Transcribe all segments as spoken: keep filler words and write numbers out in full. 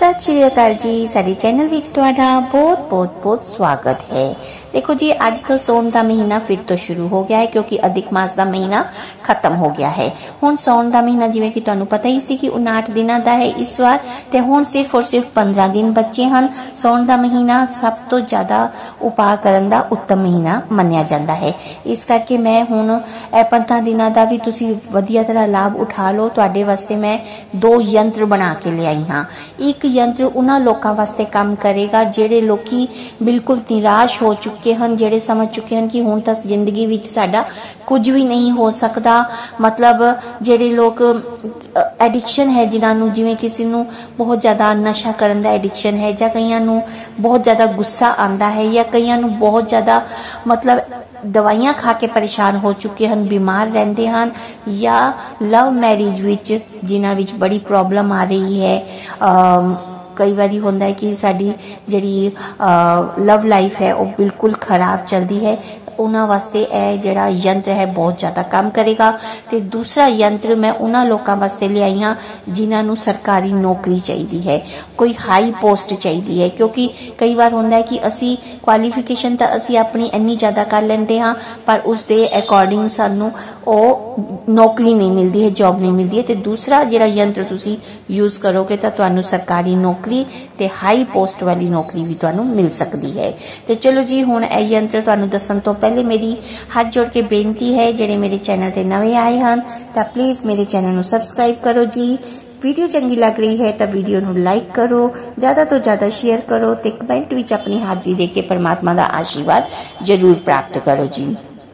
सत श्री अकाल जी। साडे चैनल विच तुहाडा बहुत बहुत बहुत स्वागत है। देखो जी, अज तो सौन का महीना फिर तो शुरू हो गया है क्योंकि अधिक मास का महीना खत्म हो गया है। हुण सौन का महीना जिवें कि तुहानूं पता ही सी कि उनाहठ दिनां दा है इस बार, ते हुण सिर्फ और सिर्फ पंद्रह दिन बचे हैं। सौन का महीना सब तो ज्यादा उपाय करन दा उत्तम महीना मन्निया जाता है। इस करके मैं हुण ए पंद्रह दिनां दा भी तुसीं वधिया तरह लाभ उठा लो। तुहाडे वास्ते मैं दो यंत्र बना के ले आई हाँ। एक यंत्र उन्हां लोकां वास्ते काम करेगा जिहड़े लोकी बिल्कुल निराश हो चुके हैं, जिहड़े समझ चुके हैं कि हुण तां जिंदगी विच साडा कुछ भी नहीं हो सकता। मतलब जिहड़े लोग एडिक्शन है, जिन्हां नूं जिवें किसी नूं बहुत ज्यादा नशा करन दा एडिक्शन है, जां कईयां नूं बहुत ज्यादा गुस्सा आंदा है, या कईयां नूं बहुत ज्यादा मतलब दवाइयां खा के परेशान हो चुके हैं, बीमार रहंदे हैं, या लव मैरिज विच जिन्हां विच बड़ी प्रॉब्लम आ रही है। आ, कई बारी होंदा है कि साडी जिहड़ी लव लाइफ है वो बिल्कुल खराब चलती है। उन्हां वास्ते ए जिहड़ा यंत्र है बहुत ज्यादा काम करेगा। ते दूसरा यंत्र मैं उन्हां लोकां वास्ते ले आई हां जिन्हां नूं सरकारी नौकरी चाहिदी है, कोई हाई पोस्ट चाहिदी है। क्योंकि कई बार होंदा है कि असी क्वालिफिकेशन तां असी अपनी इन्नी ज्यादा कर लेंदे हां, पर उस दे अकॉर्डिंग सानू ओ नौकरी नहीं मिलती है, जॉब नहीं मिलती है। ते दूसरा जिहड़ा यंत्र तुसी यूज करोगे तां तुहानू सरकारी नौकरी ते हाई पोस्ट वाली नौकरी भी तुहानू मिल सकती है। ते चलो जी, हुण ए यंत्र तुहानू दस्सण तो पहले मेरी हाथ जोड़ के बेनती है, जिहड़े मेरे चैनल ते नवे आए हैं तां प्लीज मेरे चैनल नू सबसक्राइब करो जी। वीडियो चंगी लग रही है तो वीडियो नू लाइक करो, ज्यादा तो ज्यादा शेयर करो, ते कमेंट विच अपनी हाजिरी दे के परमात्मा दा आशीर्वाद जरूर प्राप्त करो जी।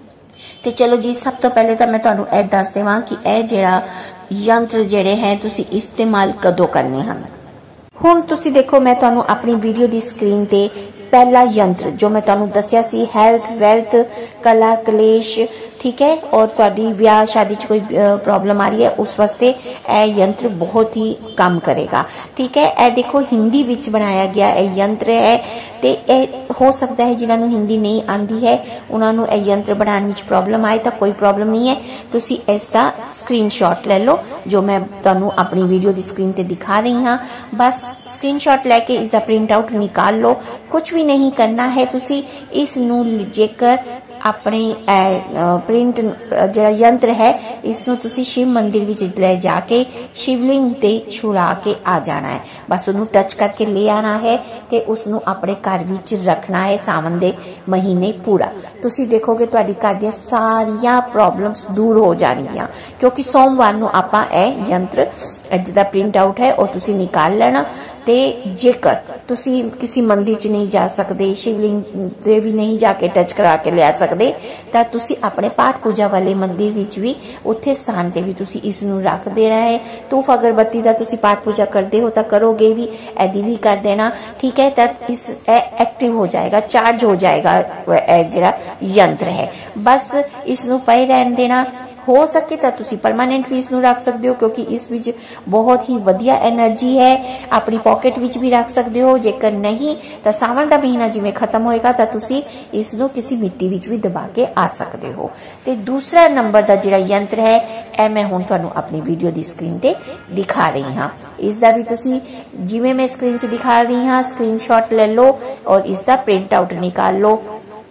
ते चलो जी, सब तो पहले तो मैं तुहानू ए दस देवां कि ए जिहड़ा यंत्र जिहड़े हैं तुसी इस्तेमाल कदों करने हैं। हुण तुसी देखो, मैं तुहानू अपनी वीडियो दी स्क्रीन ते पहला यंत्र जो मैं तुहानू दस्सिया सी हेल्थ वेल्थ कला कलेश, ठीक है, और तुहाडी ब्याह शादी च कोई प्रॉब्लम आ रही है उस वास्ते ए यंत्र बहुत ही काम करेगा। ठीक है, ए देखो हिंदी विच बनाया गया ए यंत्र है। ते ए हो सकता है जिन्हां नूं हिंदी नहीं आंदी है उन्हां नूं ए यंत्र बनाने विच प्रॉब्लम आए तो कोई प्रॉब्लम नहीं है, तुसी इसका स्क्रीनशॉट ले लो जो मैं तुहानू अपनी वीडियो दी स्क्रीन ते दिखा रही हाँ। बस स्क्रीनशॉट लेके इसका प्रिंट आउट निकाल लो, कुछ भी नहीं करना है। तुसी इस नूं जेकर अपने प्रिंट जिहड़ा यंत्र है इसनूं तुसी शिव मंदिर विच ले जाके शिवलिंग ते छुड़ा के आ जाना है। बस उन्हें टच करके ले आना है ते उसनूं अपने घर विच रखना है सावन दे महीने पूरा। तुसी देखोगे तुहाडी घर दी सारियां प्रॉब्लम्स दूर हो जाणगियां, क्योंकि सोमवार नूं आपां ए यंत्र इदा प्रिंट आउट है और तुसी निकाल लेना। ते जेकर तुसी किसी मंदिर च नहीं जा सकते, शिवलिंग ते भी नहीं जाके टच करा के ले आ सकते, तां तुसी अपने पाठ पूजा वाले मंदिर विच भी उत्थे स्थान ते भी तुसी इस नूं रख देना है। धूप अगरबत्ती दा तुसी पाठ पूजा करते हो तां करोगे भी, ऐदी भी कर देना। ठीक है, तां इस एक्टिव हो जाएगा, चार्ज हो जाएगा जिहड़ा यंत्र है। बस इस नूं पए रहन देना। हो सके तो तुसी परमानेंट भी इसनूं रख सकते हो, क्योंकि इस विच बहुत ही वधिया एनर्जी है। अपनी पॉकेट विच भी रख सकते हो, जेकर नहीं तो सावन का महीना जिवें खत्म होएगा तो तुसी इसनूं किसी मिट्टी विच भी दबा के आ सकते हो। ते दूसरा नंबर का जिहड़ा यंत्र है ए मैं हुण तुहानूं अपनी वीडियो दी स्क्रीन ते दिखा रही हाँ। इसदा भी तुसी जिवें मैं स्क्रीन च दिखा रही हाँ स्क्रीनशॉट ले लो और इसका प्रिंट आउट निकाल लो।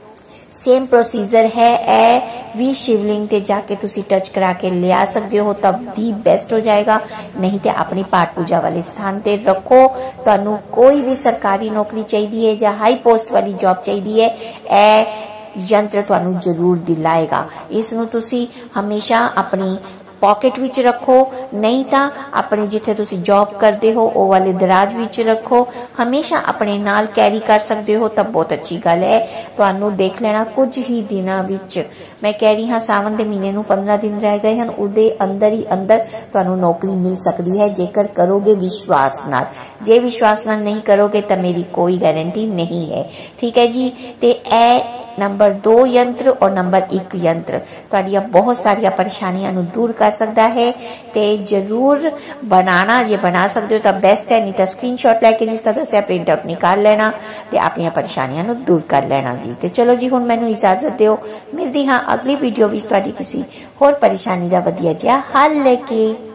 सेम प्रोसीजर है, ए भी शिवलिंग ते जाके तुसी टच करा के ले आ सकते हो, तब दी बेस्ट हो जाएगा। नहीं तो अपनी पाठ पूजा वाले स्थान ते रखो। तुहानू कोई भी सरकारी नौकरी चाहिए है या हाई पोस्ट वाली जॉब चाहिए है, ए यंत्र तुहानू जरूर दिलाएगा। इसनू तुसी हमेशा अपनी पॉकेट विच रखो, नहीं तो अपने जिथे तुसी जॉब करते हो वो वाले दराज विच रखो। हमेशा अपने नाल कैरी कर सकते हो तब बहुत अच्छी गल है। तुहानू देख लेना कुछ ही दिनों विच, मैं कह रही हाँ सावन के महीने नूं पंद्रह दिन रह गए हैं, उदे अंदर ही अंदर तुहानू नौकरी मिल सकती है जेकर करोगे विश्वास नाल। जे विश्वास नाल नहीं करोगे तो मेरी कोई गारंटी नहीं है। ठीक है जी। ते ए नंबर दो यंत्र और नंबर एक यंत्र तुहाडियां बहुत सारिया परेशानियां नूं दूर कर सकता है। ते जरूर बनाना, जे बना सकते हो तो बेस्ट है, नहीं तो स्क्रीनशॉट लेके जिस तरह से प्रिंट आउट निकाल लेना ते अपनी परेशानियां नूं दूर कर लेना जी। ते चलो जी, हुण मैनूं इजाजत दिओ, मिलदी हां अगली वीडियो विच तुहाडी किसी होर परेशानी दा वधिया जिहा हल लेके।